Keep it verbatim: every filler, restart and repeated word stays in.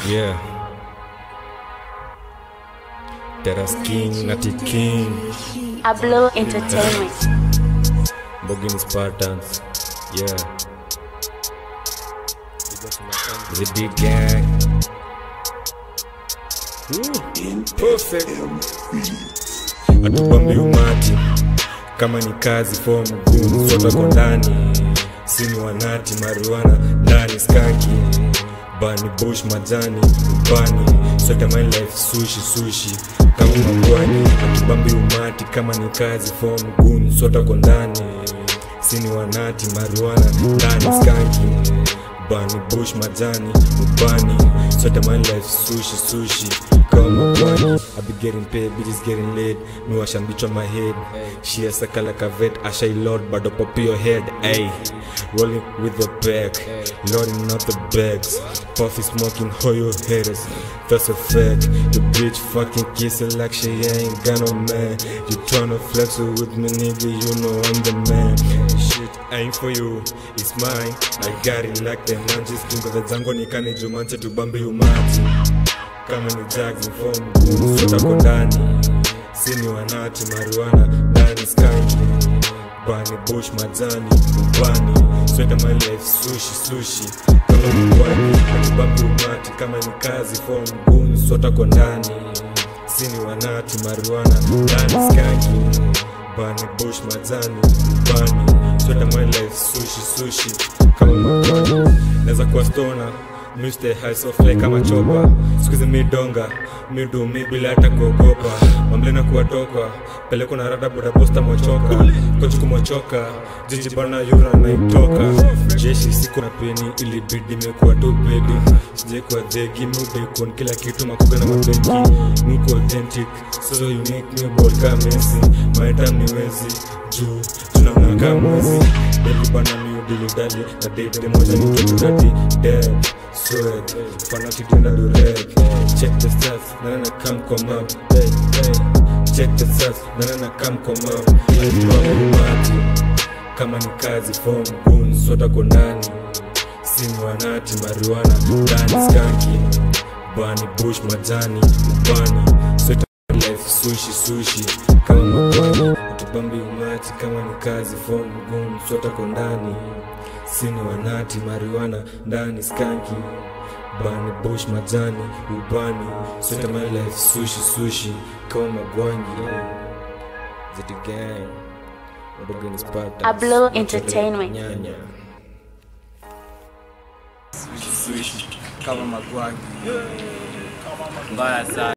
Yeah. Tyrusking Natty King. Ablo Entertainment. Bogini Spartans. Yeah. The big gang. Woo. Perfect. Atubambi umati kama ni kazi for mgumu soda kwa ndani. Sini wanati marijuana ndani skanki. Bani bush majani ubani soda my life sushi sushi kama mabwani. Atubambi umati kama ni kazi for mgumu soda kwa ndani. Sini wanati marijuana ndani skanki. Bani bush majani ubani soda my life sushi sushi kama mabwani. I be getting paid, bitches getting laid. Me wash and bitch on my head. She a sucker like a vet. I shy lord, but up up your head. Ayy, rolling with the bag, loading up the bags. Puffy smoking, how you haters. That's a fact. The bitch fucking kissing like she ain't got no man. You tryna flex it with me, nigga? You know I'm the man. Shit ain't for you, it's mine. I got it like that. Man, just think of the zango ni kani jumanche to bambi umati. Kama ni jags inform soda kwa ndani. Sini wanati marijuana ndani skanki. Bani bush majani ubani soda my life sushi sushi kama mkwani. Atubambi umati kama ni kazi for mguni soda kwa ndani. Sini wanati marijuana ndani skanki. Bani bush majani ubani soda my life sushi sushi kama mkwani. Neza kwa stona mi stay high so fly kama chopa. Sikuizi mi donga, mi do mi bila hata kuogopa. Mamlena kuwatoka, peleko na rada buda posta mochoka. Kochu kumochoka, jiji bana yura na itoka. Jeshi siku na peni ili bidi mekuwa tu pedi. Sije kwa dhegi mi ubekon kila kitu makuga na mabenki. Nuko authentic, so unique mi bolka mesi. Maeta mniwezi, juu, tunamwaka mwezi. Deli bana mi udili dali, na date demoja ni kitu dati. Dead sweat, fanatic in the red. Check the stats, nana come come up. Hey, hey. Check the stats, nana come come up. Atubambi umati kama ni kazi for mguni soda kwa ndani. Sini wanati marijuana ndani skanki. Bani bush majani ubani soda life sushi sushi kama mabwani. Atubambi umati kama ni kazi for mguni soda kwa ndani. Sini wanati marijuana ndani skanki. Bani bush majani ubani soda my life sushi sushi kama magwangi. Ziti gang Bogini Spartans. Ablo Entertainment. Nyanya Sushi sushi kama magwangi. Mbaya sana.